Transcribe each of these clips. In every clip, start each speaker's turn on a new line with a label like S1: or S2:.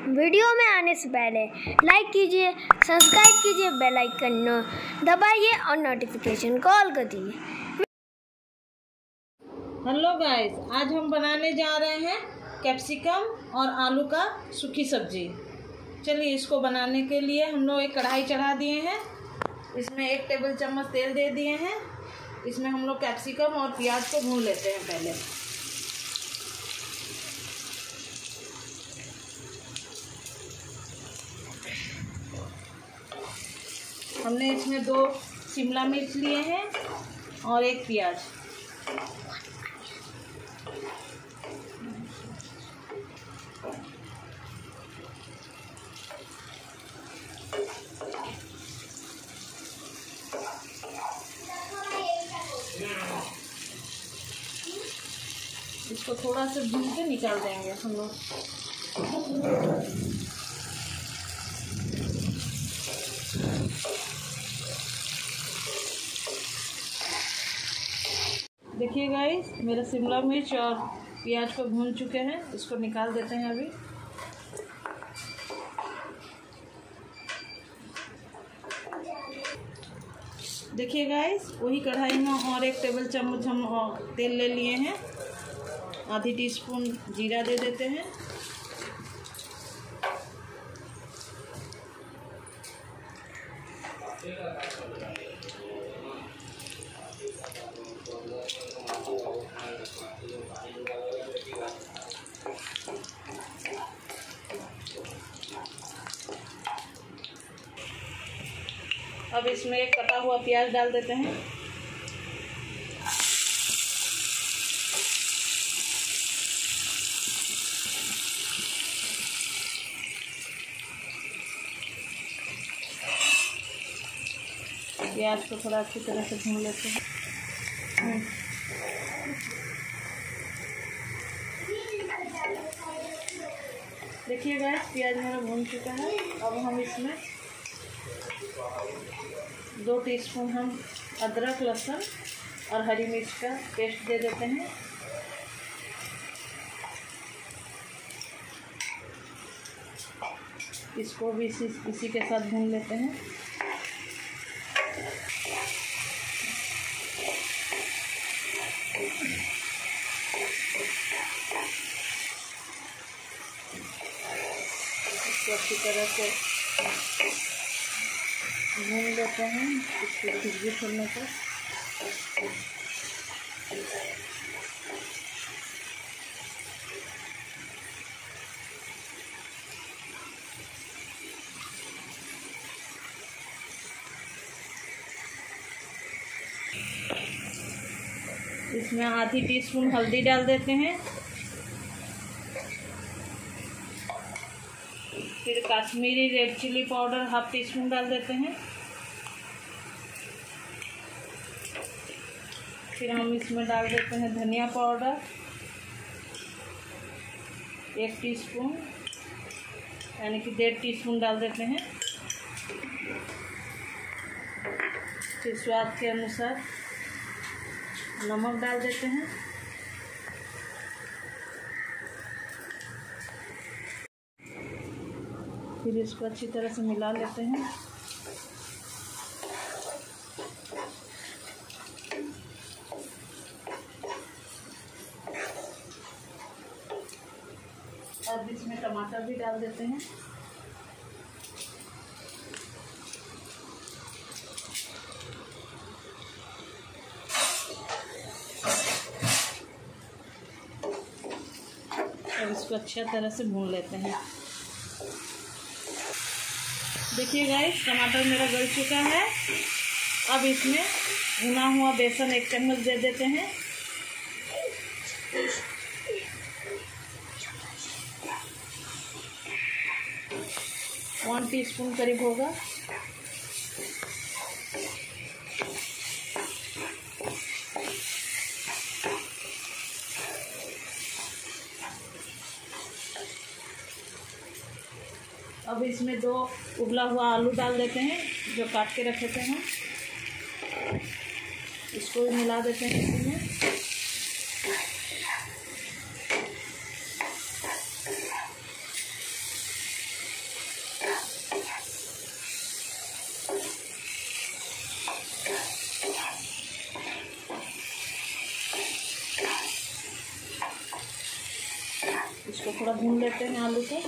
S1: Video में आने से पहले लाइक कीजिए, सब्सक्राइब कीजिए, बेल आइकन दबाइए और नोटिफिकेशन को ऑल कर दीजिए।
S2: हेलो गाइस, आज हम बनाने जा रहे हैं कैप्सिकम और आलू का सूखी सब्जी। चलिए, इसको बनाने के लिए हम लोग एक कढ़ाई चढ़ा दिए हैं। इसमें 1 टेबल चम्मच तेल दे दिए हैं। इसमें हम लोग कैप्सिकम और प्याज को भून लेते हैं पहले। हमने इसमें 2 शिमला मिर्च लिए हैं और 1 प्याज। इसको थोड़ा सा भून के निकाल देंगे हम लोग। देखिए गाइस, मेरा शिमला मिर्च और प्याज को भून चुके हैं। इसको निकाल देते हैं अभी। देखिए गाइस, वही कढ़ाई में और 1 टेबल चम्मच हम तेल ले लिए हैं। आधी टीस्पून जीरा दे देते हैं। अब इसमें एक कटा हुआ प्याज डाल देते हैं। प्याज को थोड़ा अच्छी तरह से भून लेते हैं। देखिए गाइस, प्याज मेरा भून चुका है। अब हम इसमें 2 टीस्पून हम अदरक, लहसुन और हरी मिर्च का पेस्ट दे देते हैं। इसको भी इसी के साथ भून लेते हैं। इसको अच्छी तरह से भून लेते हैं, इसकी खुशबू छोड़ने पर। इसमें आधी टीस्पून हल्दी डाल देते हैं। फिर Kashmiri red chilli powder 1/2 teaspoon डाल देते हैं। फिर हम इसमें डाल देते हैं धनिया पाउडर 1 टीस्पून, यानी कि 1.5 टीस्पून डाल देते हैं। फिर स्वाद के अनुसार नमक डाल देते हैं। फिर इसको अच्छी तरह से मिला लेते हैं। अब इसमें टमाटर भी डाल देते हैं। अब इसको अच्छी तरह से भून लेते हैं। देखिए गाइस, टमाटर मेरा गल चुका है। अब इसमें भुना हुआ बेसन 1 चम्मच दे देते हैं। वन टीस्पून करीब होगा। अब इसमें 2 उबला हुआ आलू डाल देते हैं, जो काट के रखे थे हम। इसको भी मिला देते हैं इसमें। थोड़ा भून लेते हैं आलू को।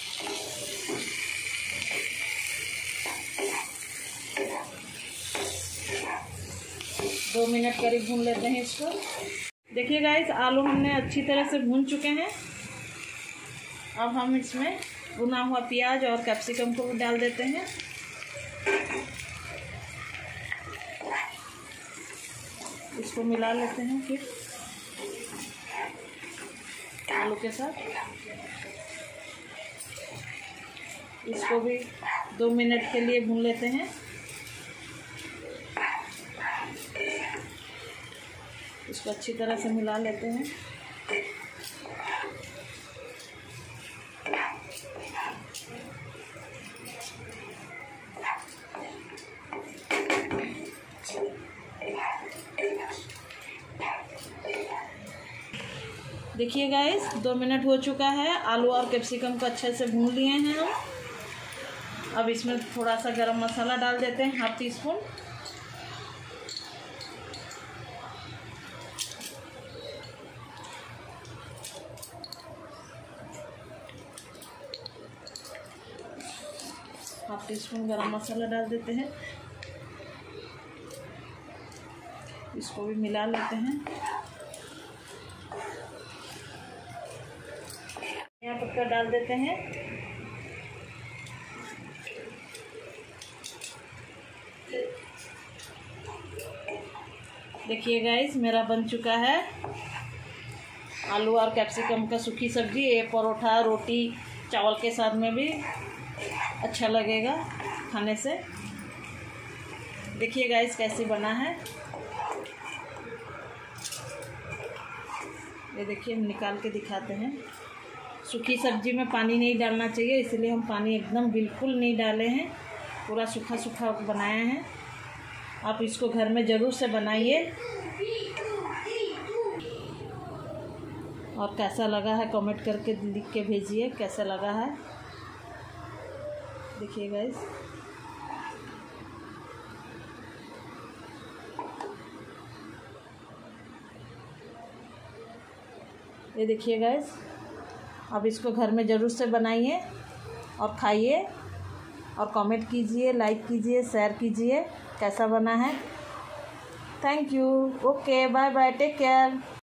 S2: दो मिनट करीब भून लेते हैं इसको। देखिए गाइस, आलू हमने अच्छी तरह से भून चुके हैं। अब हम इसमें भुना हुआ प्याज और कैप्सिकम को डाल देते हैं। इसको मिला लेते हैं फिर आलू के साथ। इसको भी 2 मिनट के लिए भून लेते हैं। इसको अच्छी तरह से मिला लेते हैं। देखिए गाइस, 2 मिनट हो चुका है। आलू और कैप्सिकम को अच्छे से भून लिए हैं हम। अब इसमें थोड़ा सा गरम मसाला डाल देते हैं, 1/2 टीस्पून। हाफ टी स्पून गरम मसाला डाल देते हैं। इसको भी मिला लेते हैं। धनिया पत्ता डाल देते हैं। देखिए गाइस, मेरा बन चुका है आलू और कैप्सिकम का सूखी सब्जी। ये परोठा, रोटी, चावल के साथ में भी अच्छा लगेगा खाने से। देखिए गाइस कैसे बना है। ये देखिए, हम निकाल के दिखाते हैं। सूखी सब्जी में पानी नहीं डालना चाहिए, इसलिए हम पानी एकदम बिल्कुल नहीं डाले हैं। पूरा सूखा सूखा बनाया है। आप इसको घर में ज़रूर से बनाइए। और कैसा लगा है कमेंट करके लिख के भेजिए कैसा लगा है। देखिए गाइस, ये देखिए गाइस, अब इसको घर में ज़रूर से बनाइए और खाइए और कमेंट कीजिए, लाइक कीजिए, शेयर कीजिए कैसा बना है। Thank you. Okay, bye bye, take care.